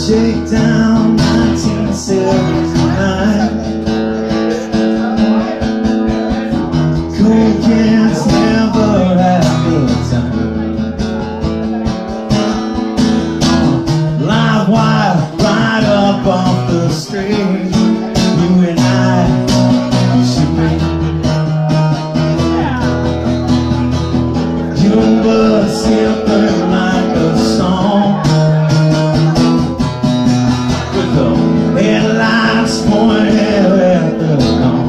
Shakedown 1979. Cold cans never have good time. Live wire right up off the street. You and I should meet. Young blood simping like a song, with the headlights pointed at the dawn.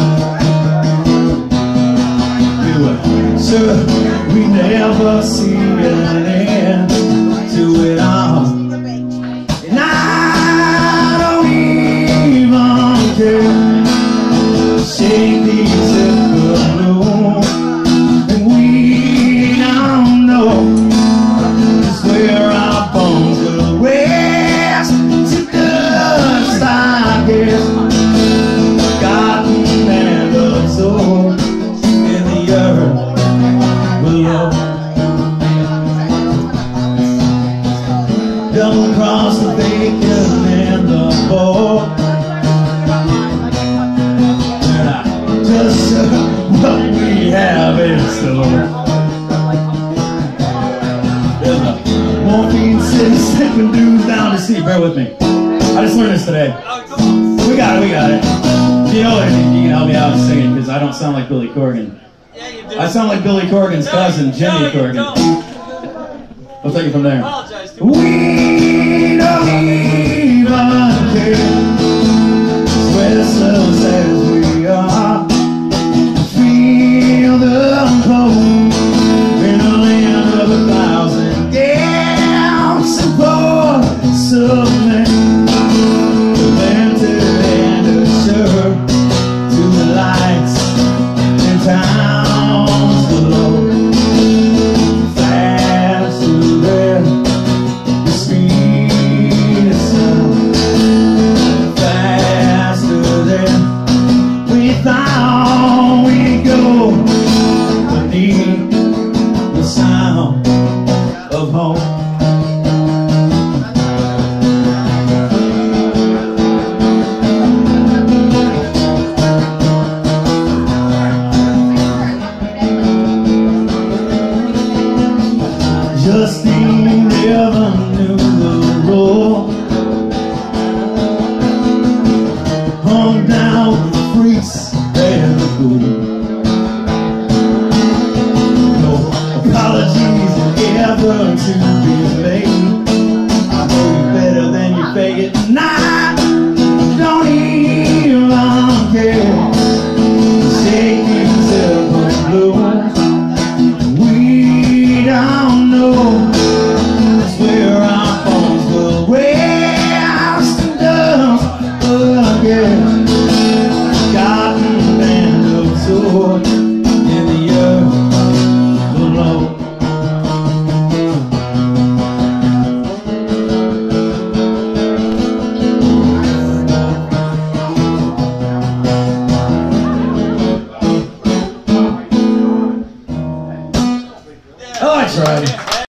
We were sure we never see an end to it all, and I don't even care. Shake these zipper balloons, and we don't know just where our bones will rest to dust, I guess. Forgotten and absorbed in the earth below. Double cross the bacon and the pork, and I just what we have in store. There's a morphine sipping dudes down to see. Bear with me. I just learned this today. We got it. You know what? You can help me out singing because I don't sound like Billy Corgan. Yeah, you do. I sound like Billy Corgan's cousin, Jimmy Corgan. We'll take it from there. Apologize to We